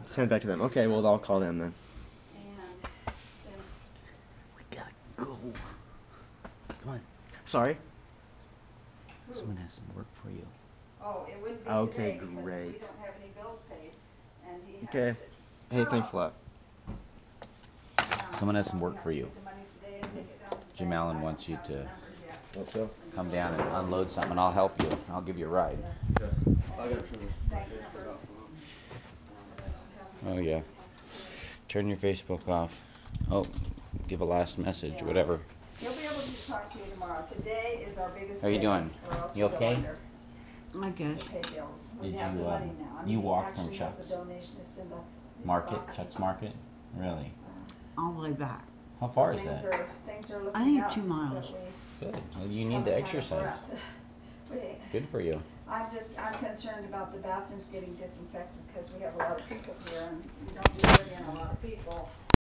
Send it back to them. Okay, well, I'll call them then. And then We gotta go. Come on. Sorry? who? Someone has some work for you. Oh, it wouldn't be Okay, today because we great. don't have any bills paid, and he Okay. has to. Hey, thanks a lot. Someone has some work for you. Get the money today and take it down to the Jim bank. Allen I wants don't you have to the numbers yet. Hope so. come down and unload something. I'll help you. I'll give you a ride. Okay. I got Bank numbers. Oh yeah. Turn your Facebook off. Oh, give a last message, Yeah. whatever. He'll be able to talk to you tomorrow. Today is our biggest How you day, doing? or else You we'll go okay? under I guess. to pay bills. We Did have you, the money now. I you mean, walk from actually, that's Chuck's a donation. It's in the Market, box. Chuck's Market? Really? All the way back. How far is Things that? things are looking I think up, 2 miles. but we Good. Well, you need haven't to had a exercise. breath. It's good for you. I'm concerned about the bathrooms getting disinfected because we have a lot of people here and we don't do it in a lot of people.